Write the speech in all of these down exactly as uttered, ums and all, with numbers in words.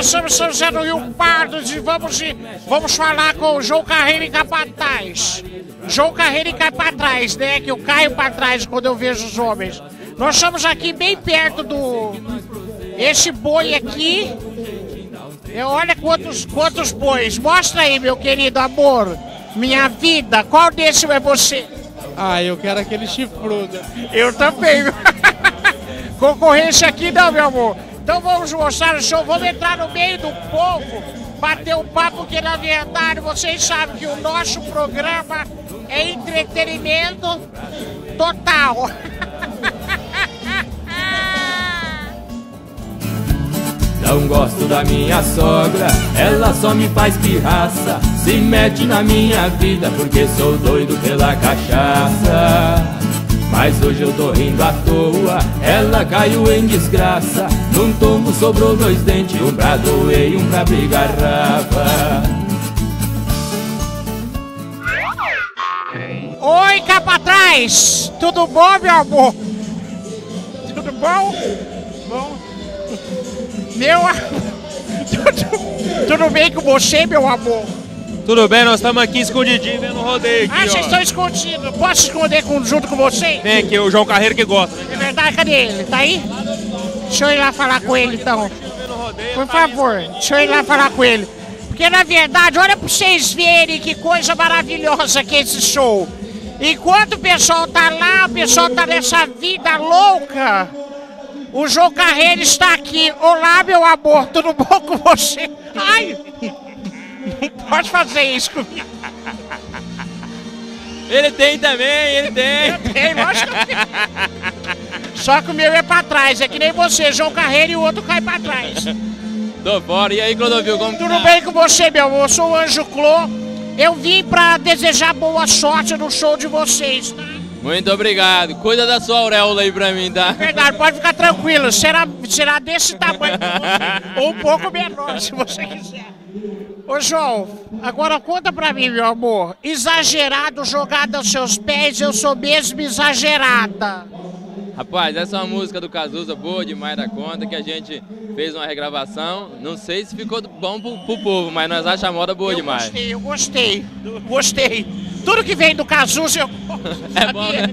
somos São José do Rio Pardo e vamos, vamos falar com o João Carreiro e Capataz. João Carreiro e cai pra trás, né? Que eu caio pra trás quando eu vejo os homens. Nós estamos aqui bem perto do... Esse boi aqui... Olha quantos, quantos bois. Mostra aí, meu querido amor. Minha vida. Qual desse é você? Ah, eu quero aquele chifrudo. Eu também. Concorrência aqui não, meu amor. Então vamos mostrar o show. Vamos entrar no meio do povo. Bater um papo, porque na verdade vocês sabem que o nosso programa é entretenimento total. Não gosto da minha sogra, ela só me faz pirraça. Se mete na minha vida porque sou doido pela cachaça. Mas hoje eu tô rindo à toa, ela caiu em desgraça. Num tombo sobrou dois dentes, um pra doer e um pra abrir garrafa. Oi, Capataz! Tudo bom, meu amor? Tudo bom? Bom. Meu tudo, tudo bem com você, meu amor? Tudo bem, nós estamos aqui escondidinhos vendo o rodeio aqui, Ah, vocês ó. estão escondidos. Posso esconder com, junto com você? Vem aqui, o João Carreiro que gosta. É verdade, cadê ele? Tá aí? Deixa eu ir lá falar com ele, então. Por favor, deixa eu ir lá falar com ele. Porque, na verdade, olha pra vocês verem que coisa maravilhosa que é esse show. Enquanto o pessoal tá lá, o pessoal tá nessa vida louca, o João Carreiro está aqui. Olá, meu amor, tudo bom com você? Ai, não pode fazer isso comigo. Ele tem também, ele tem. Eu tenho, lógico que eu tenho. Só que o meu é pra trás, é que nem você, João Carreiro, e o outro cai pra trás. Tô fora. E aí, Clodovil, como Tudo tá? bem com você, meu amor? Eu sou o Anjo Clô. Eu vim pra desejar boa sorte no show de vocês, tá? Muito obrigado. Cuida da sua auréola aí pra mim, tá? Verdade, pode ficar tranquilo. Será, será desse tamanho pra você, ou um pouco menor, se você quiser. Ô, João, agora conta pra mim, meu amor. Exagerado, jogado aos seus pés, eu sou mesmo exagerada. Rapaz, essa é uma música do Cazuza boa demais da conta, que a gente fez uma regravação. Não sei se ficou bom pro, pro povo, mas nós achamos a moda boa eu demais. Gostei, eu gostei, gostei. Tudo que vem do Cazuza eu É bom, né?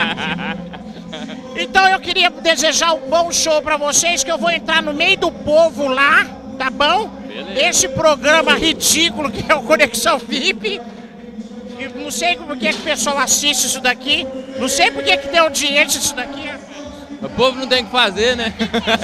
Então eu queria desejar um bom show pra vocês, que eu vou entrar no meio do povo lá, tá bom? Beleza. Esse programa ridículo que é o Conexão V I P. Eu não sei por que, que o pessoal assiste isso daqui. Não sei por que, que tem audiência isso daqui. O povo não tem o que fazer, né?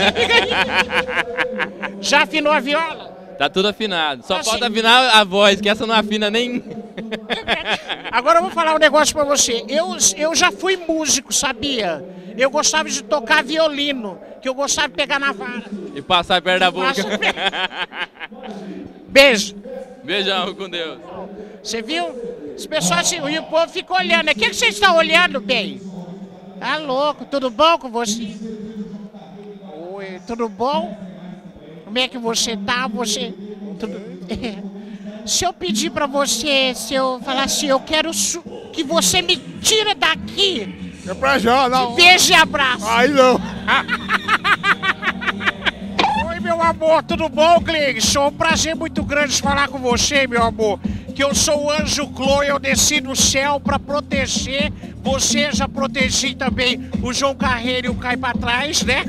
Já afinou a viola? Tá tudo afinado. Só Assim. falta afinar a voz, que essa não afina nem... Agora eu vou falar um negócio pra você. Eu, eu já fui músico, sabia? Eu gostava de tocar violino, que eu gostava de pegar na vara. E passar perto da boca. Passa Beijo. Beijão, com Deus. Você viu? As pessoas, assim, o povo fica olhando. O que, que você está olhando, bem? Tá louco, tudo bom com você? Oi, tudo bom? Como é que você tá? Você... Tudo... Se eu pedir pra você, se eu falar assim, eu quero su... que você me tira daqui. É pra já, não. Beijo e abraço. Aí não. Oi, meu amor, tudo bom, Gleison? Um prazer muito grande de falar com você, meu amor. Que eu sou o Anjo Clô e eu desci do céu pra proteger. Você, já protegi também o João Carreiro e o Cai Pra Trás, né?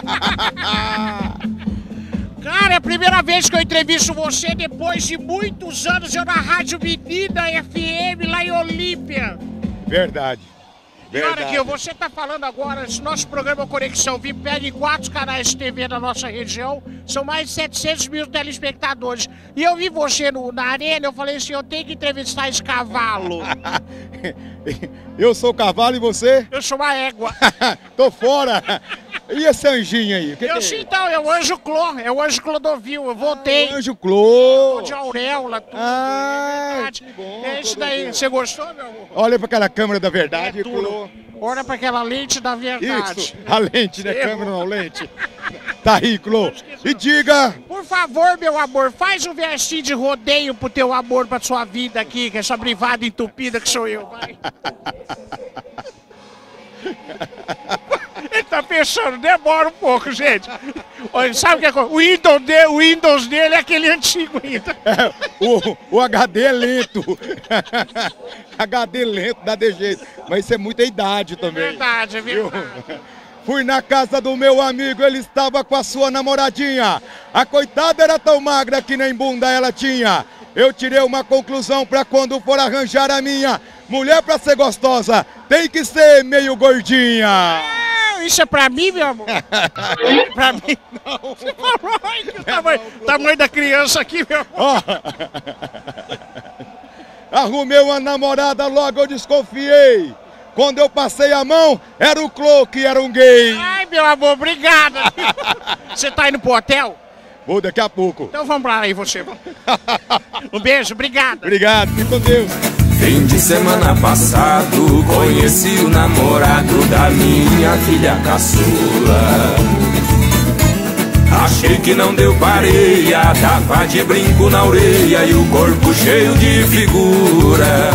Cara, é a primeira vez que eu entrevisto você depois de muitos anos eu na Rádio Menina F M lá em Olímpia. Verdade. E olha Verdade. aqui, você tá falando agora, esse nosso programa Conexão V I P pega em quatro canais de T V da nossa região, são mais de setecentos mil telespectadores. E eu vi você no, na arena, eu falei assim, eu tenho que entrevistar esse cavalo. Eu sou o cavalo e você? Eu sou uma égua. Tô fora. E esse anjinho aí? O que Eu que sim, é? então, é o Anjo Clô, é o Anjo Clodovil, eu voltei. Ah, Anjo Clô. De auréola, tudo, Ah, é verdade. que bom, É isso Clodovil. daí, você gostou, meu amor? Olha pra aquela câmera da verdade. É tudo. Clô. Olha pra aquela lente da verdade. Isso, a lente, né? Erro. Câmera não, lente. Tá aí, Clô. E diga... Por favor, meu amor, faz um versinho de rodeio pro teu amor, pra sua vida aqui, que essa privada entupida que sou eu, vai. Ele tá pensando, demora um pouco, gente. Olha, sabe o que é? O Windows, de, o Windows dele é aquele antigo ainda. É, o, o H D é lento. H D lento, dá de jeito. Mas isso é muita idade também. É verdade, é verdade. Fui na casa do meu amigo, ele estava com a sua namoradinha. A coitada era tão magra que nem bunda ela tinha. Eu tirei uma conclusão pra quando for arranjar a minha. Mulher pra ser gostosa tem que ser meio gordinha. Ah, isso é pra mim, meu amor? Pra mim não. Você falou, ai, que tamanho, tamanho da criança aqui, meu amor. Oh. Arrumei uma namorada, logo eu desconfiei. Quando eu passei a mão, era o Clô que era um gay. Ai, meu amor, obrigada. Você tá indo pro hotel? Vou daqui a pouco. Então vamos lá aí, você. Um beijo, obrigado. Obrigado, fique com Deus. Fim de semana passado, conheci o namorado da minha filha caçula. Achei que não deu pareia, tava de brinco na orelha e o corpo cheio de figura.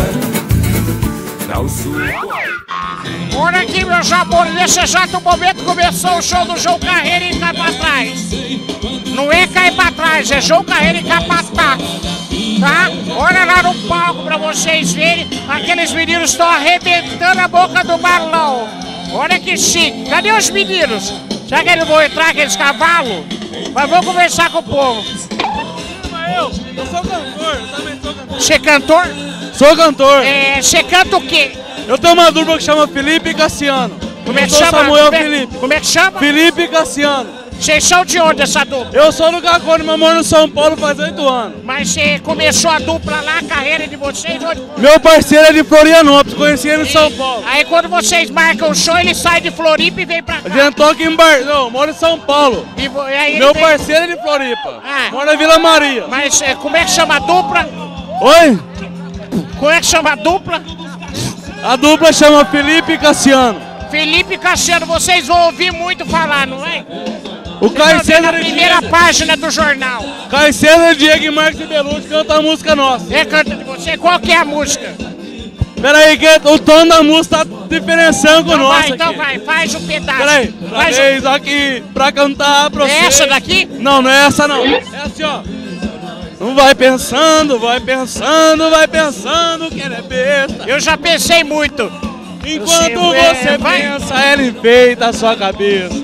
Não suco. Olha aqui, meus amores, nesse exato momento começou o show do João Carreira em cá pra trás. Não é cair pra trás, é João Carreira em cá pra trás. Tá? Olha lá no palco pra vocês verem, aqueles meninos estão arrebentando a boca do Marlon. Olha que chique. Cadê os meninos? Será que eles vão entrar, aqueles cavalos? Mas vamos conversar com o povo. Eu, eu sou cantor, eu também sou cantor. Você é cantor? Sou cantor. É, você canta o quê? Eu tenho uma dupla que chama Felipe e Cassiano. Como é que eu sou chama? Samuel como é, Felipe. Como é que chama? Felipe e Cassiano. Vocês são de onde essa dupla? Eu sou do Cacone, mas moro no São Paulo faz oito anos. Mas você começou a dupla lá, a carreira de vocês? Onde... Meu parceiro é de Florianópolis, conheci ele no São Paulo. Aí quando vocês marcam o show, ele sai de Floripa e vem pra cá. A gente toca em Bar... Não, eu moro em São Paulo. E, vo... e aí Meu vem... parceiro é de Floripa. Ah. Moro na Vila Maria. Mas é, como é que chama a dupla? Oi? Como é que chama a dupla? A dupla chama Felipe e Cassiano. Felipe e Cassiano, vocês vão ouvir muito falar, não é? O Caio César na primeira Diego. página do jornal. Caio César, Diego e Marcos e Belucci cantam a música nossa. É, canta de você. Qual que é a música? Pera aí, que o tom da música tá diferenciando com o Então nosso vai, então aqui. vai, faz um pedaço. Pera aí, Faz um... eis aqui pra cantar pra É vocês. essa daqui? Não, não é essa não. É assim, ó. Não vai pensando, vai pensando, vai pensando que ele é besta. Eu já pensei muito. Enquanto sei, é, você vai. pensa, ela enfeita a sua cabeça.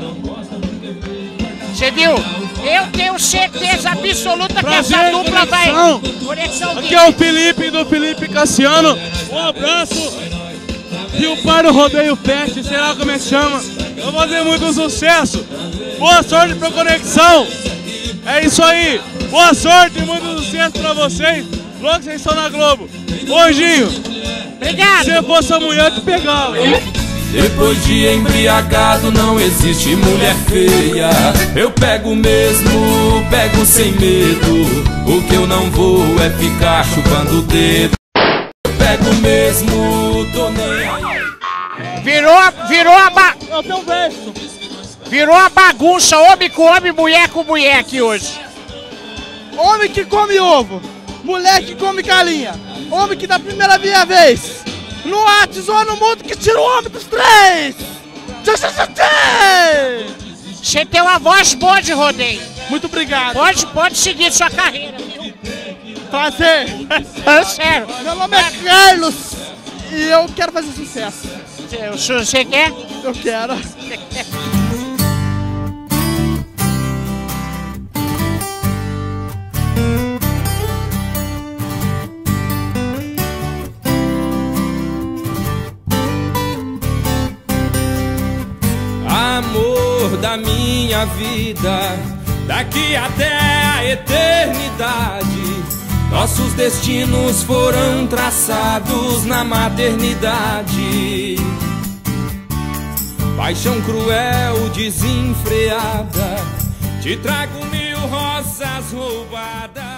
Você viu? Eu tenho certeza absoluta Prazer, que essa dupla conexão. vai... Conexão Aqui é o Felipe, do Felipe Cassiano. Um abraço. E o pai do Rodeio Fest, sei lá como é que chama. Eu vou fazer muito sucesso. Boa sorte pra Conexão. É isso aí. Boa sorte e muito sucesso pra vocês. Logo que vocês estão na Globo. Ô, Anjinho. Obrigado. Se eu fosse a mulher, eu te pegava. Depois de embriagado não existe mulher feia. Eu pego mesmo, pego sem medo. O que eu não vou é ficar chupando o dedo. Eu pego mesmo, tô nem aí. Virou, virou a ba... Eu tenho um verso. Virou a bagunça, homem com homem, mulher com mulher aqui hoje. Homem que come ovo, mulher que come galinha, homem que da primeira minha vez. No ar, tesoura no mundo que tira o homem dos três! Você tem uma voz boa de rodeio. Muito obrigado. Pode, pode seguir sua carreira, viu? Prazer. É sério. Meu nome é Carlos e eu quero fazer sucesso. Você, você quer? Eu quero. Amor da minha vida, daqui até a eternidade, nossos destinos foram traçados na maternidade. Paixão cruel, desenfreada, te trago mil rosas roubadas.